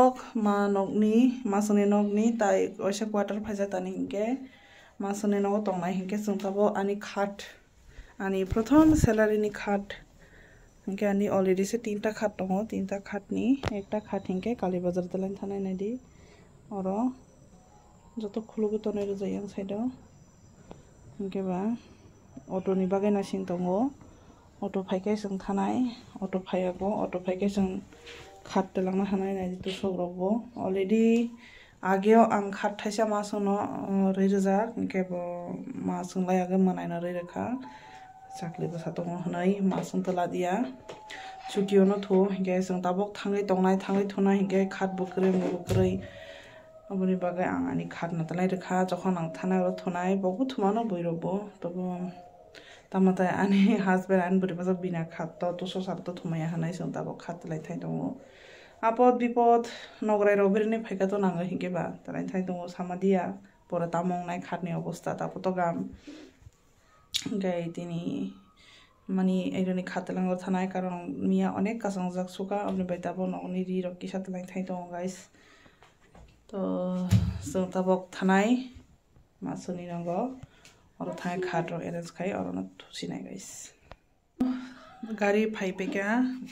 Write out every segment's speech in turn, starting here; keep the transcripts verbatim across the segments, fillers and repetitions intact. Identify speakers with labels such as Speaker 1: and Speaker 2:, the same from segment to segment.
Speaker 1: tabok ma nokni masuni nokni tai oisa quarter phaja tani hinke masuni nok tongnai hinke sung tabok ani khat ani prothom salary ni khat hinke ani already se tinta khat tongo tinta khat ni ekta khat hinke kali bazar dalan thanai nadi oro joto khulugu tonai rojai yang side o hinke ba auto ni bagai na sing tongo auto phaike sung thanai auto phaiago auto phaike sung khat telangna hanai nai tu sogrogbo already ageo ang khat thaisa masono reirojak hinke bo ma sunglai age manai na reirokha chakli basa tongo hanai ma sung tola dia chukio no thu hinke sung tabok thangai tongnai thangai thuna hinke khat bukrei mukrei aboni bagai ang ani khat na talai rekha jokhon ang thanai ro thunai bogu thumano boirobo tobo tamata ani husband an buri basa bina khat to to so sar to thumaya hanai sung tabok khat lai thai tongo apod bipod nograi robirni phaika to nanga hinke ba talai thai tongo samadia pora tamong nai khatni obostha tapoto gam gai tini mani aironi khatelang thanai karon mia onek kasang jak suka apni baitabo nogni ri rokki satlai thai tongo guys to sung tabok thanai masuni nango oro thai khat ro arrange khai oro na thusinai guys gari phai peka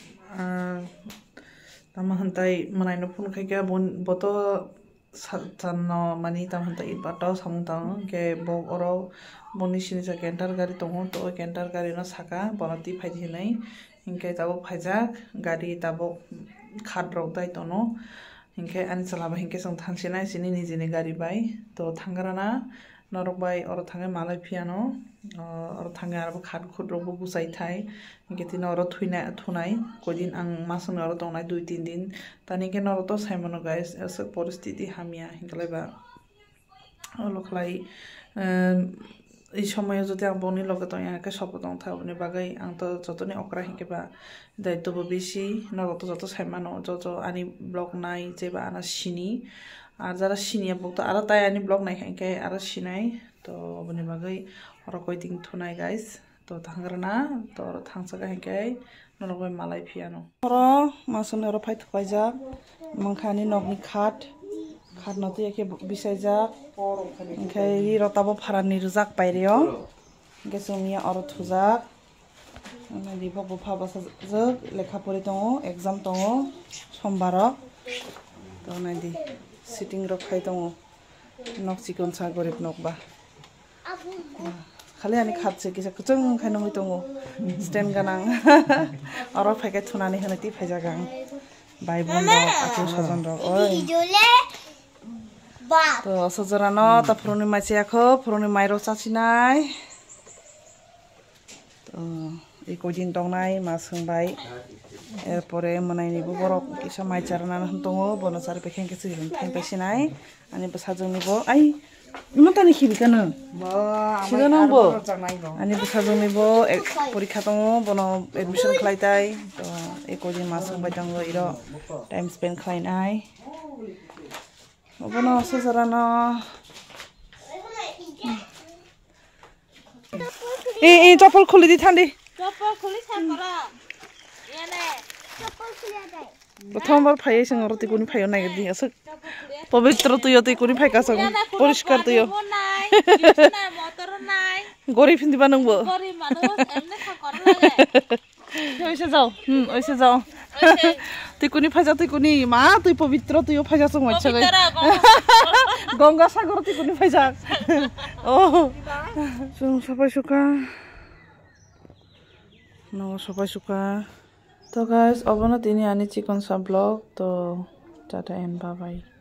Speaker 1: tama hantai manai no phun khaika bon boto sanno mani tam hantai bato samtang ke bo oro boni sini sa kentar gari tongo to kentar gari no saka bonati phai hinai hinkai tabo phaijak gari tabo khat rok dai tono hinkai ani chalaba hinkai song thansinai sini nijini gari bai to thangrana norok bai oro thangai malai piano oro thangai aro khat khut rok busai thai hinkai tino oro thuina thunai kodin ang masung oro tongnai dui tin din tani ke noro to saimono guys asa poristiti hamia hinkalai ba olo khlai এই সময়ে যদি আং বনি লগে তো ইয়াকে সপতং থাবনি বাগাই আং তো যতনি অকরা হিকে বা দায়িত্ব বেশি নগত যত সাইমানো যত আনি ব্লগ নাই যে বা আনা সিনি আর যারা সিনিয়া বক তো আরো তাই আনি ব্লগ নাই হিকে আরো সিনাই তো বনি বাগাই অর কয়দিন থুনাই গাইস তো থাঙ্গরনা তো থাংসাগা হিকে নরগৈ মালাই ফিয়ানো অর মাসনে অর ফাই থপাইজা মংখানি নগনি খাট খাটনাতে একে বিসাইজাক ओंखाय रताबो फारानि रुजाक बायरेयाव ओंखाय जोंनिया अर थुजाक दिबो बफा बासा जोग लेखा परि दङ एग्जाम दङ समबाराव तो नायदि सिटिं रखाय दङ नक सिकन सा गरिब नकबा खालि आनि खाबसे किसा कुचों खायनो दङ स्टेन्ड गानां अर फायखाय थुनानै होनो ति फायजागां बाय बन्द आतु सजन र ओय तो सजरानो ता फुरनि माइसियाखो फुरनि माइरो चाचिनाय तो এই কদিন দংনাই মা সোংবাই এরপরে মনাইনিবো বরক কিসা মাইচারনা দङ বনসার পেखें के सिगन थाइ पाइसिनाय आनि बसाजोंनिबो आइ इमतानि खिबिकानो सिगनांबो आनि बसाजोंनिबो परीक्षा दङ बन एडमिशन खालायताय तो এই কদিন মা सोंबाय दङ इरो टाइम स्पेन्ड खालायनाय Obono sesarana. Eh eh chapel khuli di thandi.
Speaker 2: Chapel khuli thangora. Yane chapel khuli adai.
Speaker 1: Prothom bar phai sing roti kuni phai nai di asuk. Pavitra tuyo tui kuni phai ka sang. Poriskar tuyo.
Speaker 2: Nai, nai motor nai.
Speaker 1: Gori phindi ba nangbo.
Speaker 2: Gori manu emne khakor lage.
Speaker 1: ওইসে যাও হুম ওইসে যাও তুই কোনি ফাজা তুই কোনি মা তুই পবিত্র তুইও ফাজা সং হচ্ছে গঙ্গা সাগর তুই কোনি ফাজা ও সবাই সুখা ন সবাই সুখা তো গাইস অবনা তিনি আনি চিকন সা ব্লগ তো টাটা এন্ড বাই বাই